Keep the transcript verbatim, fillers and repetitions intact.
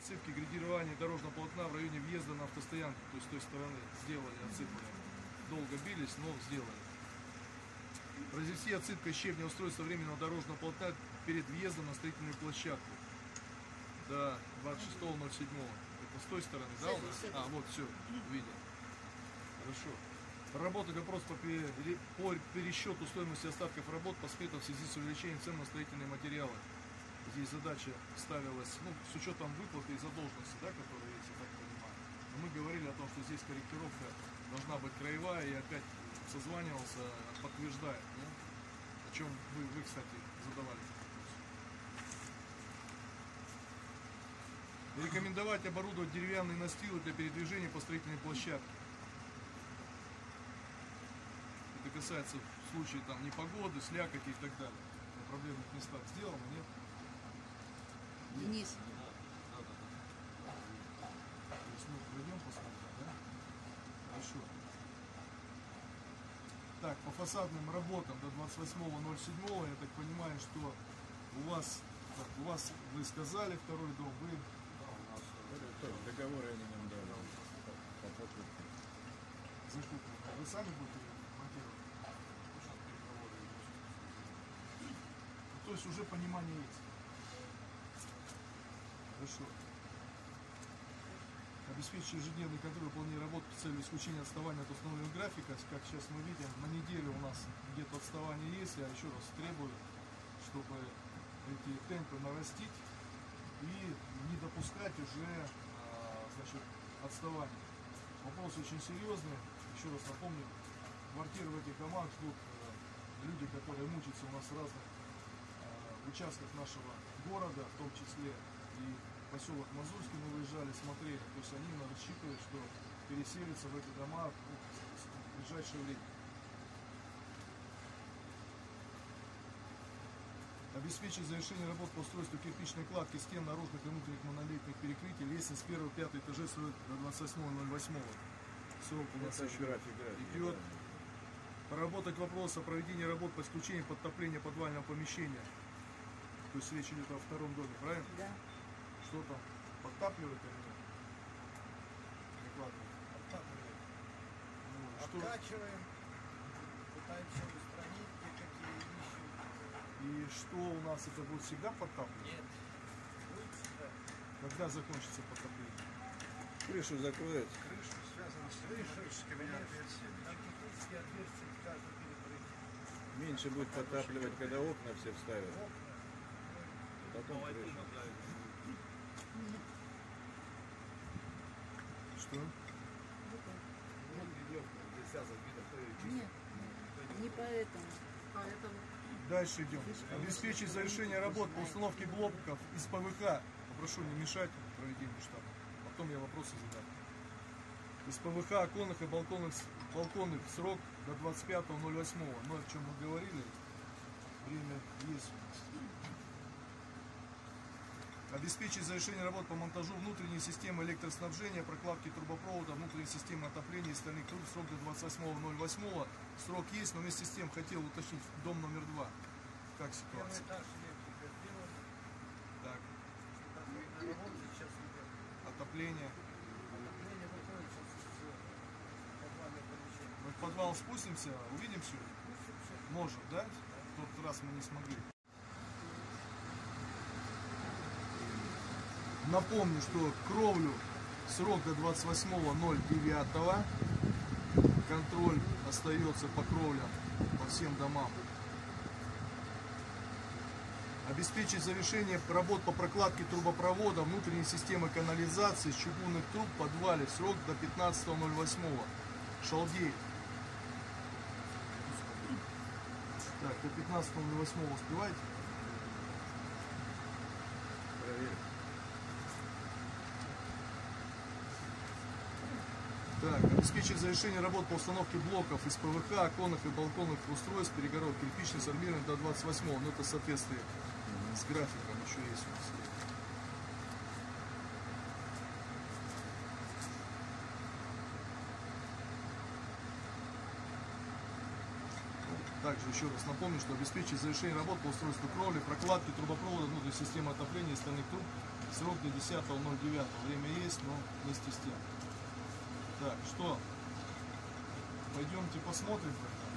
отсыпки градирования дорожного полотна в районе въезда на автостоянку, то есть с той стороны сделали, отсыпали. Долго бились, но сделали. Произвести отсыпкой щебня устройства временного дорожного полотна перед въездом на строительную площадку. До двадцать шестого ноль седьмого. Это с той стороны, да, у нас? А, вот, все, видел. Хорошо. Проработать вопрос по, пере... по пересчету стоимости остатков работ по спетам в связи с увеличением цен на строительные материалы. Здесь задача ставилась, ну, с учетом выплаты и задолженности, да, которые есть, я так понимаю. Но мы говорили о том, что здесь корректировка должна быть краевая, и опять созванивался, подтверждает, ну, о чем вы, вы, кстати, задавали. Рекомендовать оборудовать деревянные настилы для передвижения по строительной площадке. Это касается в случае там непогоды, слякоти и так далее. На проблемных местах сделано, нет? Вниз. Да, да, да. То есть мы пройдем, посмотрим, да? Хорошо. Так, по фасадным работам до двадцать восьмого ноль седьмого, я так понимаю, что у вас, так, у вас, вы сказали, второй дом, вы... Да, у нас договоры они нам дали. По покупке. Закупку. Вы сами будете монтировать? То есть уже понимание есть. Хорошо. Обеспечить ежедневный контроль выполнения работ с целью исключения отставания от установленного графика. Как сейчас мы видим, на неделю у нас где-то отставание есть. Я еще раз требую, чтобы эти темпы нарастить и не допускать уже, значит, отставания. Вопрос очень серьезный. Еще раз напомню, квартиры в этих домах ждут люди, которые мучаются у нас в разных участках нашего города, в том числе и поселок Мазурский мы выезжали, смотрели. То есть они рассчитывают, что переселятся в эти дома, ну, в ближайшее время. Обеспечить завершение работ по устройству кирпичной кладки стен наружных и внутренних монолитных перекрытий лестниц с первого по пятый этажей строят до двадцать восьмого ноль восьмого. Срок у нас еще идет. Проработать вопрос о проведении работ по исключению подтопления подвального помещения. То есть речь идет о втором доме, правильно? Да. Что там? Подтапливают или нет? Прикладывают. Подтапливаем. Ну, что? Откачиваем, пытаемся устранить кое-какие вещи. И что у нас, это будет всегда подтапливать? Нет. Будет всегда. Когда закончится подтопление? Крышу закроют. Крыша связана с крышей, отверстия, отверстия в каждом перекрытии. Меньше будет подтапливать, когда окна все вставят. Потом крышу. Что? Нет, не поэтому. Поэтому. Дальше идем. Обеспечить завершение работ по установке блоков из ПВХ. Попрошу не мешать проведению штаба. Потом я вопросы задам. Из ПВХ оконных и балконных, балконных срок до двадцать пятого ноль восьмого. Но о чем мы говорили, время есть у нас. Обеспечить завершение работ по монтажу внутренней системы электроснабжения, прокладки трубопровода, внутренней системы отопления и стальных труб. Срок до двадцать восьмого ноль восьмого. Срок есть, но вместе с тем хотел уточнить дом номер два. Как Первый ситуация? этаж электрика сделан. Так, На работе сейчас идет. отопление. Отопление выходит сейчас из подвального помещения. Мы в подвал спустимся, увидим все? Может, да? В тот раз мы не смогли. Напомню, что кровлю срок до двадцать восьмого ноль девятого. Контроль остается по кровлям по всем домам. Обеспечить завершение работ по прокладке трубопровода внутренней системы канализации с чугунных труб в подвале. Срок до пятнадцатого ноль восьмого. Шалдей. Так, до пятнадцатого ноль восьмого успеваете? Проверим. Так, обеспечить завершение работ по установке блоков из ПВХ, оконных и балконных устройств, перегородок кирпичных с армированием до двадцать восьмого. Но это в соответствии с графиком еще есть у нас. Также еще раз напомню, что обеспечить завершение работ по устройству кровли, прокладки трубопровода внутренней системы отопления и стальных труб Срок до десятого ноль девятого. Время есть, но вместе с тем. Так, что? Пойдемте посмотрим тогда.